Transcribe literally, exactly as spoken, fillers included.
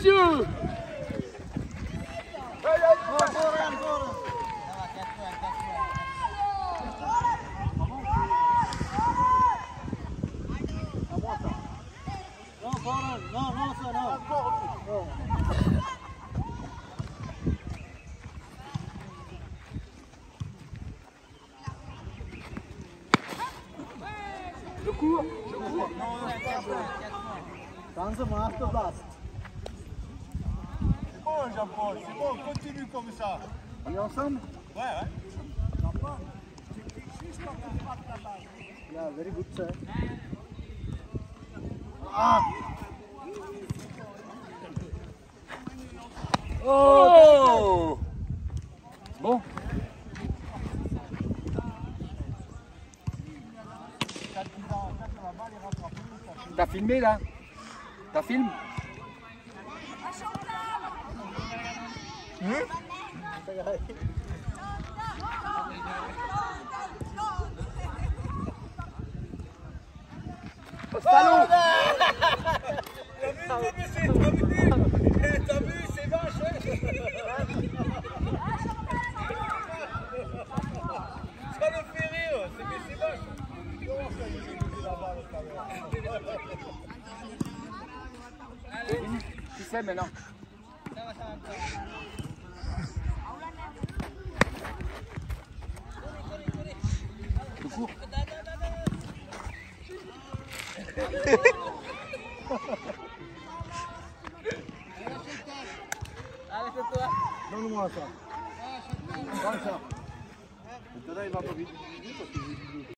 messieurs. Non, non, ça non. Je cours. Dans un masterblast. C'est bon, Jean-Paul, c'est bon, continue comme ça. On est ensemble? Ouais, ouais. Yeah, very good, sir. Ah! Oh! Bon. T'as filmé là? T'as filmé? Hein? Au salon! T'as vu, c'est t'as vu, t'as vu, c'est vache, ça le fait rire, c'est mais c'est vache. Tu sais maintenant. Tu cours. Allez, c'est toi. Donne-moi ça. Prends ça. Maintenant, il va pas vite.